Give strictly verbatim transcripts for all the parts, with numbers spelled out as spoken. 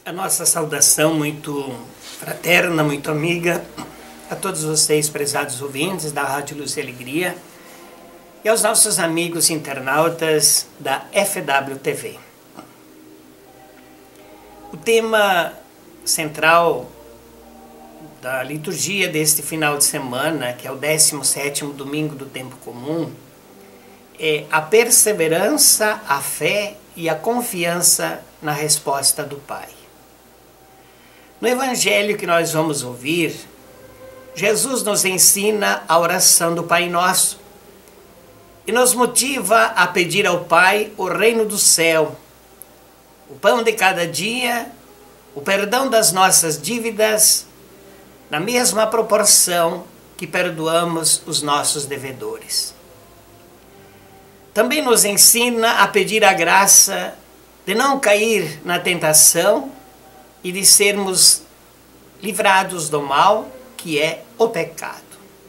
A nossa saudação muito fraterna, muito amiga a todos vocês, prezados ouvintes da Rádio Luz e Alegria, e aos nossos amigos internautas da F W T V. O tema central da liturgia deste final de semana, que é o décimo sétimo domingo do tempo comum, é a perseverança, a fé e a confiança na resposta do Pai. No evangelho que nós vamos ouvir, Jesus nos ensina a oração do Pai Nosso e nos motiva a pedir ao Pai o reino do céu, o pão de cada dia, o perdão das nossas dívidas, na mesma proporção que perdoamos os nossos devedores. Também nos ensina a pedir a graça de não cair na tentação e de sermos livrados do mal, que é o pecado.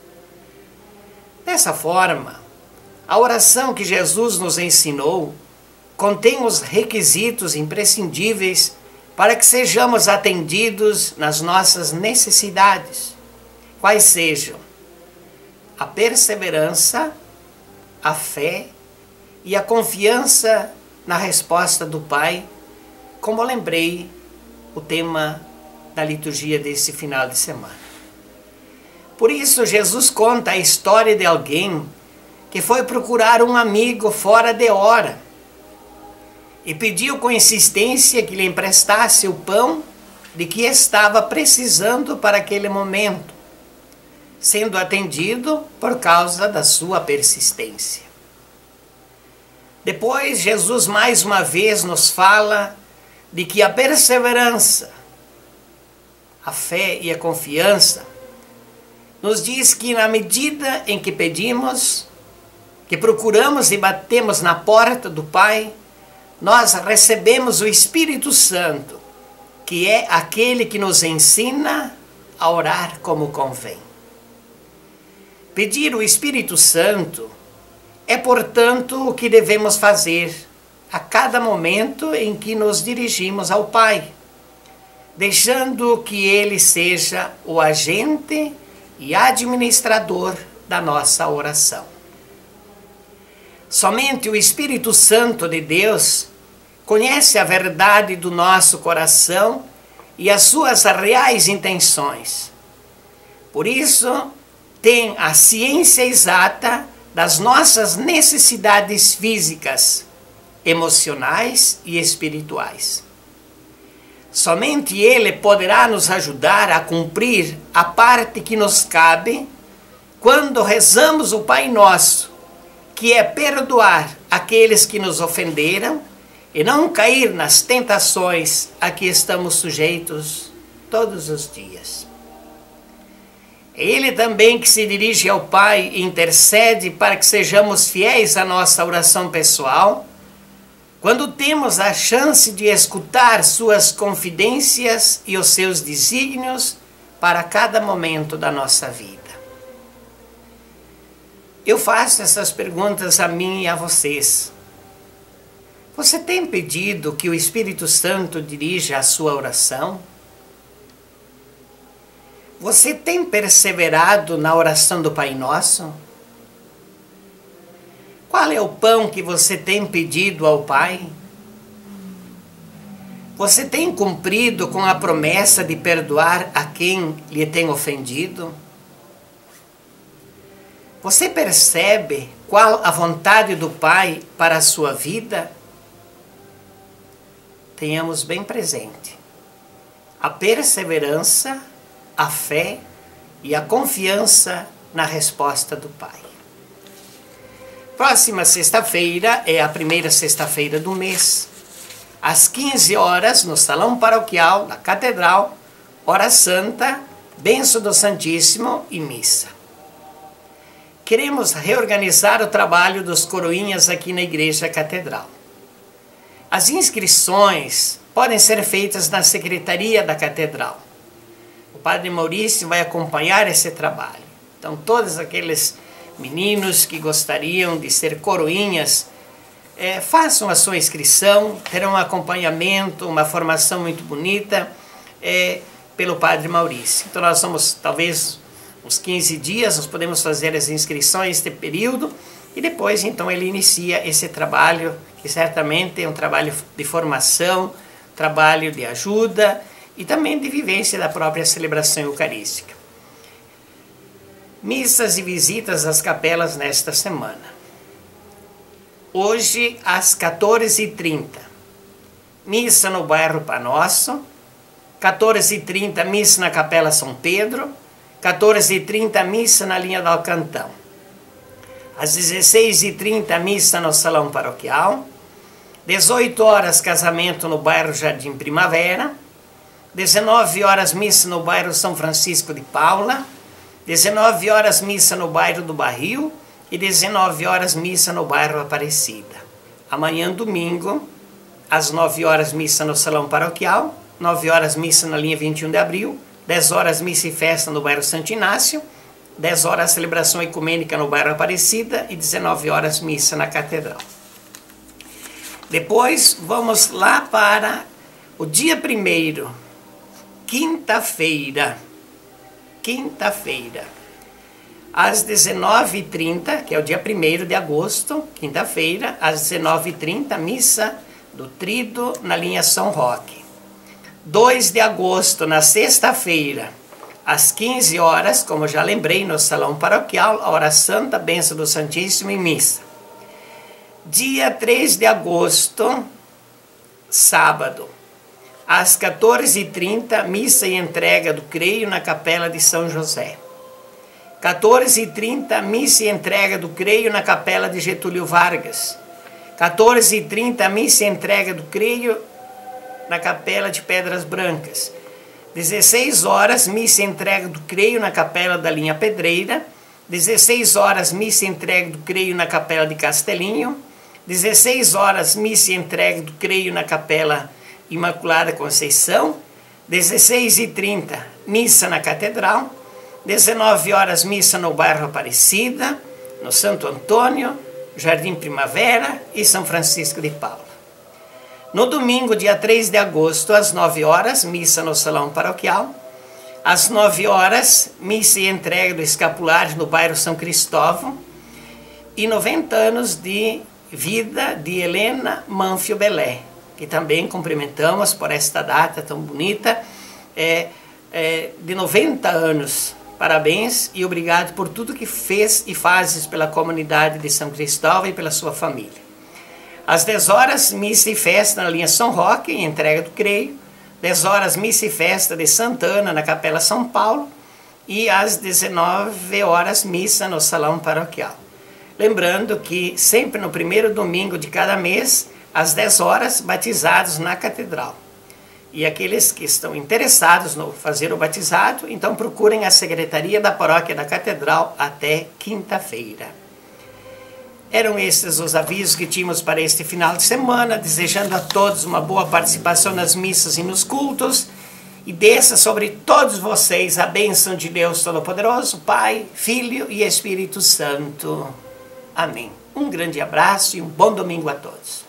Dessa forma, a oração que Jesus nos ensinou contém os requisitos imprescindíveis para que sejamos atendidos nas nossas necessidades, quais sejam a perseverança, a fé e a confiança na resposta do Pai, como lembrei o tema da liturgia desse final de semana. Por isso, Jesus conta a história de alguém que foi procurar um amigo fora de hora e pediu com insistência que lhe emprestasse o pão de que estava precisando para aquele momento, sendo atendido por causa da sua persistência. Depois, Jesus mais uma vez nos fala de que a perseverança, a fé e a confiança nos diz que na medida em que pedimos, que procuramos e batemos na porta do Pai, nós recebemos o Espírito Santo, que é aquele que nos ensina a orar como convém. Pedir o Espírito Santo é, portanto, o que devemos fazer a cada momento em que nos dirigimos ao Pai, deixando que Ele seja o agente e administrador da nossa oração. Somente o Espírito Santo de Deus conhece a verdade do nosso coração e as suas reais intenções. Por isso, tem a ciência exata das nossas necessidades físicas, emocionais e espirituais. Somente Ele poderá nos ajudar a cumprir a parte que nos cabe quando rezamos o Pai Nosso, que é perdoar aqueles que nos ofenderam e não cair nas tentações a que estamos sujeitos todos os dias. É Ele também que se dirige ao Pai e intercede para que sejamos fiéis à nossa oração pessoal, quando temos a chance de escutar suas confidências e os seus desígnios para cada momento da nossa vida. Eu faço essas perguntas a mim e a vocês. Você tem pedido que o Espírito Santo dirija a sua oração? Você tem perseverado na oração do Pai Nosso? Qual é o pão que você tem pedido ao Pai? Você tem cumprido com a promessa de perdoar a quem lhe tem ofendido? Você percebe qual a vontade do Pai para a sua vida? Tenhamos bem presente a perseverança, a fé e a confiança na resposta do Pai. Próxima sexta-feira é a primeira sexta-feira do mês. Às quinze horas, no Salão Paroquial da Catedral, Hora Santa, Bênção do Santíssimo e Missa. Queremos reorganizar o trabalho dos coroinhas aqui na Igreja Catedral. As inscrições podem ser feitas na Secretaria da Catedral. O Padre Maurício vai acompanhar esse trabalho. Então, todos aqueles meninos que gostariam de ser coroinhas é, façam a sua inscrição, terão um acompanhamento, uma formação muito bonita é, pelo Padre Maurício. Então nós somos, talvez, uns quinze dias, nós podemos fazer as inscrições neste período, e depois então ele inicia esse trabalho, que certamente é um trabalho de formação, trabalho de ajuda e também de vivência da própria celebração eucarística. Missas e visitas às capelas nesta semana. Hoje, às quatorze e trinta, missa no bairro Panosso, quatorze e trinta, missa na Capela São Pedro, quatorze e trinta, missa na linha do Alcantão. Às dezesseis e trinta, missa no Salão Paroquial. dezoito horas, casamento no bairro Jardim Primavera. dezenove horas, missa no bairro São Francisco de Paula. dezenove horas, missa no bairro do Barril. E dezenove horas, missa no bairro Aparecida. Amanhã, domingo, às nove horas, missa no Salão Paroquial. nove horas, missa na linha vinte e um de abril. dez horas, missa e festa no bairro Santo Inácio. dez horas, celebração ecumênica no bairro Aparecida. E dezenove horas, missa na Catedral. Depois, vamos lá para o dia primeiro, quinta-feira. Quinta-feira. Às dezenove e trinta, que é o dia primeiro de agosto, quinta-feira, às dezenove e trinta, missa do Tríduo na linha São Roque. dois de agosto, na sexta-feira, às quinze horas, como já lembrei, no Salão Paroquial, a hora santa, bênção do Santíssimo e missa. Dia três de agosto, sábado, às quatorze e trinta, missa e entrega do creio na Capela de São José. quatorze e trinta, missa e entrega do creio na Capela de Getúlio Vargas. quatorze e trinta, missa e entrega do creio na Capela de Pedras Brancas. dezesseis horas, missa e entrega do creio na Capela da Linha Pedreira. dezesseis horas, missa e entrega do creio na Capela de Castelinho. dezesseis horas, missa e entrega do creio na Capela Imaculada Conceição. dezesseis e trinta, missa na Catedral. dezenove horas, missa no bairro Aparecida, no Santo Antônio, Jardim Primavera e São Francisco de Paula. No domingo, dia três de agosto, às nove horas, missa no Salão Paroquial. Às nove horas, missa e entrega do escapulário no bairro São Cristóvão. E noventa anos de vida de Helena Manfio Belé, que também cumprimentamos por esta data tão bonita, é, é, de noventa anos. Parabéns e obrigado por tudo que fez e fazes pela comunidade de São Cristóvão e pela sua família. Às dez horas, missa e festa na linha São Roque, em entrega do creio. dez horas, missa e festa de Santana na Capela São Paulo. E às dezenove horas, missa no Salão Paroquial. Lembrando que sempre no primeiro domingo de cada mês, às dez horas, batizados na Catedral. E aqueles que estão interessados no fazer o batizado, então procurem a Secretaria da Paróquia da Catedral até quinta-feira. Eram estes os avisos que tínhamos para este final de semana, desejando a todos uma boa participação nas missas e nos cultos, e desça sobre todos vocês a bênção de Deus Todo-Poderoso, Pai, Filho e Espírito Santo. Amém. Um grande abraço e um bom domingo a todos.